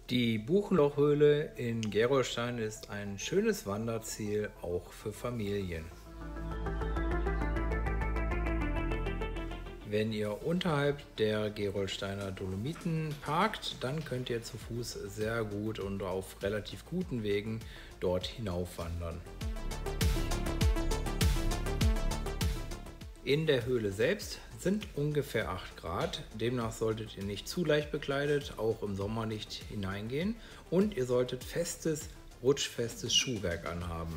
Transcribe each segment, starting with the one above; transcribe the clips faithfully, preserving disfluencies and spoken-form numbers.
Die Buchenlochhöhle in Gerolstein ist ein schönes Wanderziel, auch für Familien. Wenn ihr unterhalb der Gerolsteiner Dolomiten parkt, dann könnt ihr zu Fuß sehr gut und auf relativ guten Wegen dort hinaufwandern. In der Höhle selbst sind ungefähr acht Grad, demnach solltet ihr nicht zu leicht bekleidet, auch im Sommer nicht hineingehen, und ihr solltet festes, rutschfestes Schuhwerk anhaben.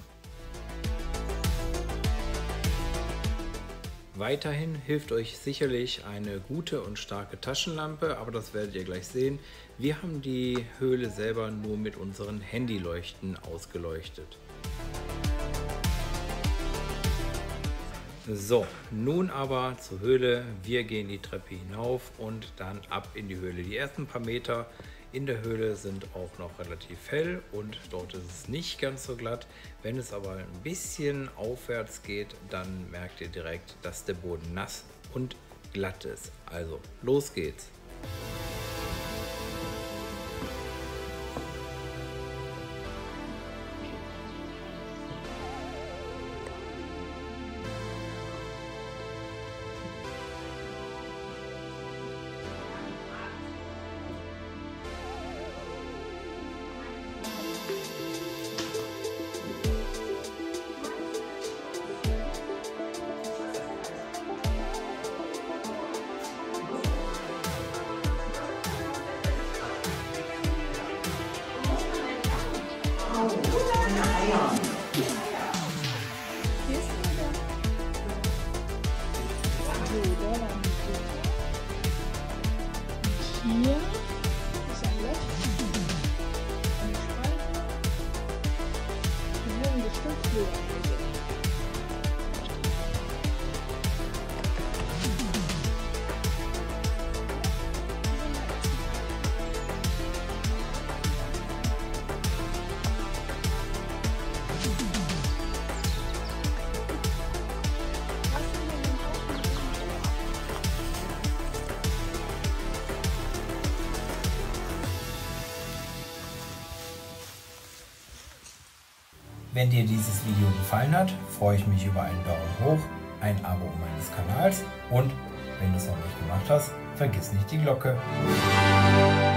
Weiterhin hilft euch sicherlich eine gute und starke Taschenlampe, aber das werdet ihr gleich sehen. Wir haben die Höhle selber nur mit unseren Handyleuchten ausgeleuchtet. So, nun aber zur Höhle. Wir gehen die Treppe hinauf und dann ab in die Höhle. Die ersten paar Meter in der Höhle sind auch noch relativ hell und dort ist es nicht ganz so glatt. Wenn es aber ein bisschen aufwärts geht, dann merkt ihr direkt, dass der Boden nass und glatt ist. Also, los geht's! Hier ist ein Loch, ein Spalt. Wir haben das Stützflur. Wenn dir dieses Video gefallen hat, freue ich mich über einen Daumen hoch, ein Abo meines Kanals und wenn du es noch nicht gemacht hast, vergiss nicht die Glocke.